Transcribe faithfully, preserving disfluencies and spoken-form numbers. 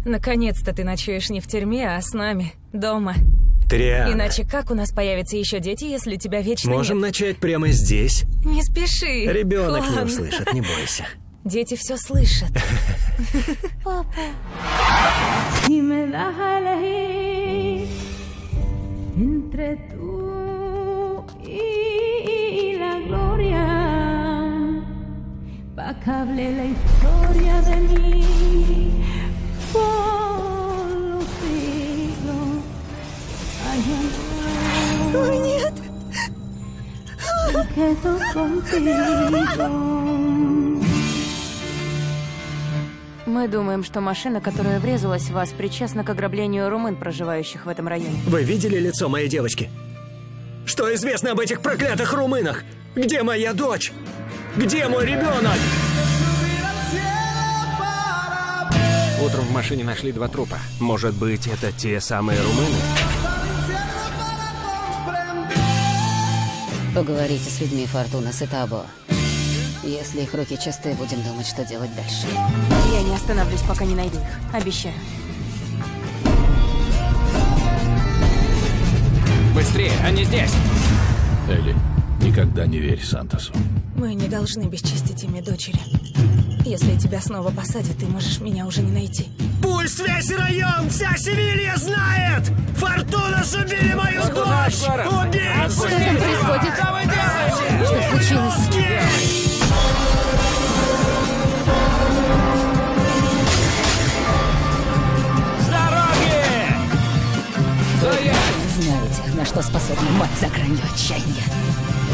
Наконец-то ты ночуешь не в тюрьме, а с нами, дома. Триана. Иначе как у нас появятся еще дети, если тебя вечно Можем нет? начать прямо здесь. Не спеши. Ребенок не Ладно. услышит, не бойся. Дети все слышат. Папа. Si me das a elegir entre tú y la gloria, pa' que hable la historia de mí por los siglos. Ay, ay, ay. Ой, нет. Me quedo contigo. Мы думаем, что машина, которая врезалась в вас, причастна к ограблению румын, проживающих в этом районе. Вы видели лицо моей девочки? Что известно об этих проклятых румынах? Где моя дочь? Где мой ребенок? Утром в машине нашли два трупа. Может быть, это те самые румыны? Поговорите с людьми Фортунас и Табо. Если их руки чисты, будем думать, что делать дальше. Я не остановлюсь, пока не найду их. Обещаю. Быстрее, они здесь! Элли, никогда не верь Сантосу. Мы не должны бесчестить имя дочери. Если тебя снова посадят, ты можешь меня уже не найти. Пусть весь район, вся Севилья знает! Фортунас убили мою дочь! Убийцы! Что там происходит? Что случилось? Вы не знаете, на что способна мать за гранью отчаяния.